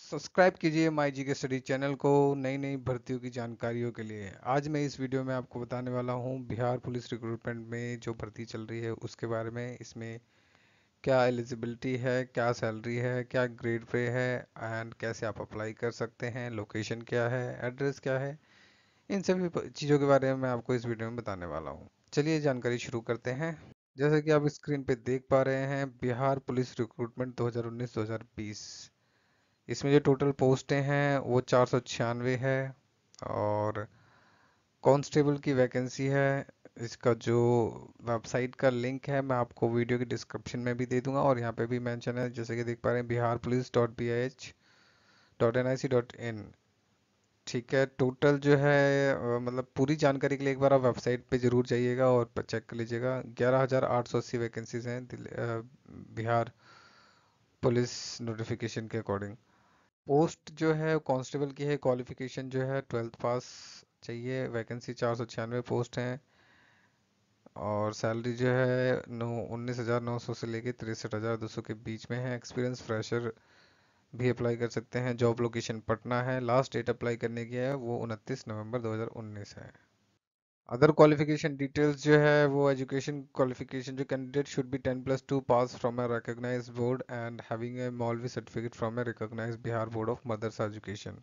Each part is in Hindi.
सब्सक्राइब कीजिए माई जी के स्टडी चैनल को नई नई भर्तियों की जानकारियों के लिए। आज मैं इस वीडियो में आपको बताने वाला हूं बिहार पुलिस रिक्रूटमेंट में जो भर्ती चल रही है उसके बारे में। इसमें क्या एलिजिबिलिटी है, क्या सैलरी है, क्या ग्रेड पे है एंड कैसे आप अप्लाई कर सकते हैं, लोकेशन क्या है, एड्रेस क्या है, इन सभी चीज़ों के बारे में मैं आपको इस वीडियो में बताने वाला हूँ। चलिए जानकारी शुरू करते हैं। जैसे कि आप स्क्रीन पे देख पा रहे हैं, बिहार पुलिस रिक्रूटमेंट 2019-2020। इसमें जो टोटल पोस्टें हैं वो 496 है और कांस्टेबल की वैकेंसी है। इसका जो वेबसाइट का लिंक है मैं आपको वीडियो की डिस्क्रिप्शन में भी दे दूंगा और यहाँ पे भी मेंशन है, जैसे कि देख पा रहे हैं बिहार पुलिस .bih.nic.in। ठीक है, टोटल जो है मतलब पूरी जानकारी के लिए एक बार आप वेबसाइट पे जरूर जाइएगा और चेक कर लीजिएगा। 11,880 वैकेंसीज हैं बिहार पुलिस नोटिफिकेशन के अकॉर्डिंग। पोस्ट जो है कांस्टेबल की है, क्वालिफिकेशन जो है 12th पास चाहिए। वैकेंसी 496 पोस्ट हैं और सैलरी जो है 19,900 से लेके 63,200 के बीच में है। एक्सपीरियंस फ्रेशर भी अप्लाई कर सकते हैं। जॉब लोकेशन पटना है। लास्ट डेट अप्लाई करने की है वो 29 नवंबर 2019 है। अदर क्वालिफिकेशन डिटेल्स जो है वो एजुकेशन क्वालिफिकेशन जो candidate should be 10+2 pass from a recognized board and having a Maulvi certificate from a recognized Bihar board of madrasa education.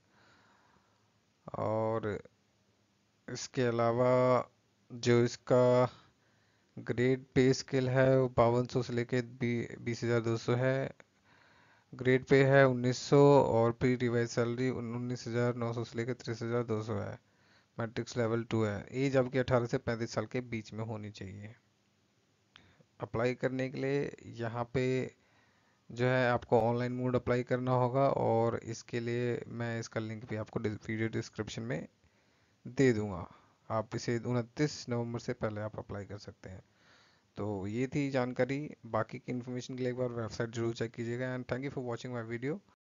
और इसके अलावा जो इसका ग्रेड पे स्केल है वो 5200 से लेके 20,200 है। ग्रेड पे है 1900 और प्री रिवाइज सैलरी 19,900 से लेके 30,200 है। मैट्रिक्स लेवल 2 है। एज आपकी 18 से 35 साल के बीच में होनी चाहिए। अप्लाई करने के लिए यहाँ पे जो है आपको ऑनलाइन मोड अप्लाई करना होगा और इसके लिए मैं इसका लिंक भी आपको वीडियो डिस्क्रिप्शन में दे दूंगा। आप इसे 29 नवंबर से पहले आप अप्लाई कर सकते हैं। तो ये थी जानकारी। बाकी की इन्फॉर्मेशन के लिए एक बार वेबसाइट जरूर चेक कीजिएगा and thank you for watching my video.